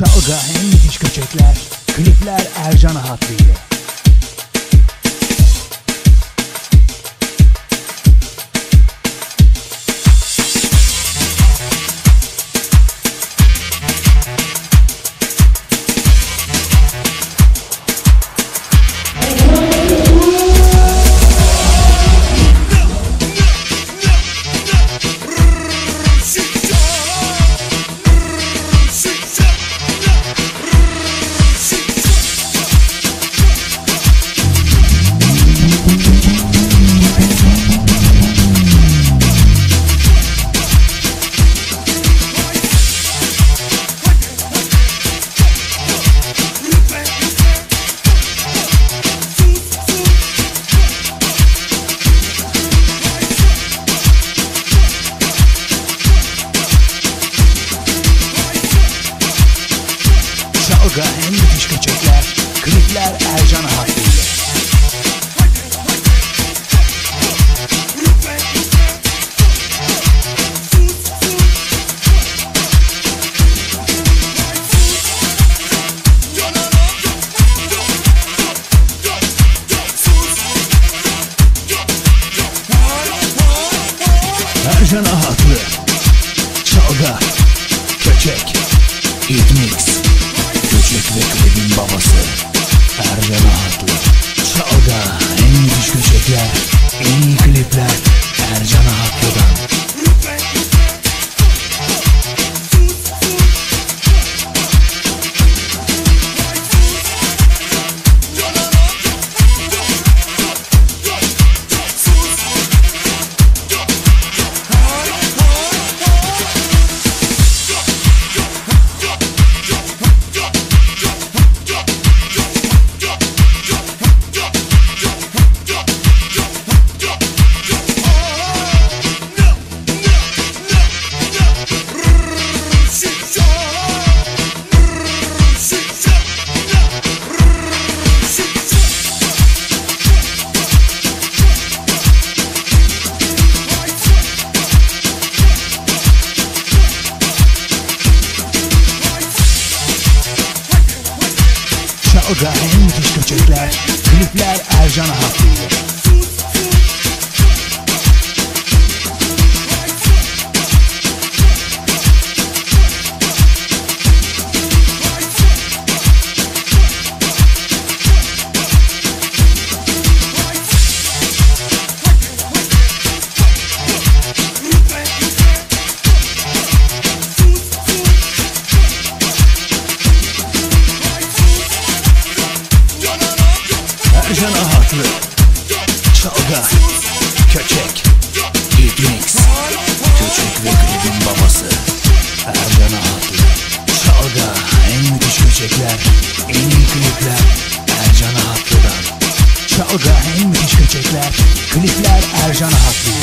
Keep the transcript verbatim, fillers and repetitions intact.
Çalga en müthiş köçekler, klipler ERCAN AHATLI ile. Çalga en müthiş köçekler, klipler ERCAN AHATLI ile. ERCAN AHATLI, çalga, KuCheK, Hit Mix. Kючек ve klibin babası ERCAN AHATLI. Çalga en müthiş köçekler, en iyi klipler ERCAN AHATLI'dan. Çalga en müthiş köçekler, klipler ERCAN AHATLI ile. ERCAN AHATLI, çalga, KuCheK, Hit Mix. Kючек ve klibin babası ERCAN AHATLI. Çalga en müthiş köçekler, en iyi klipler ERCAN AHATLI'dan. Çalga en müthiş köçekler, klipler ERCAN AHATLI.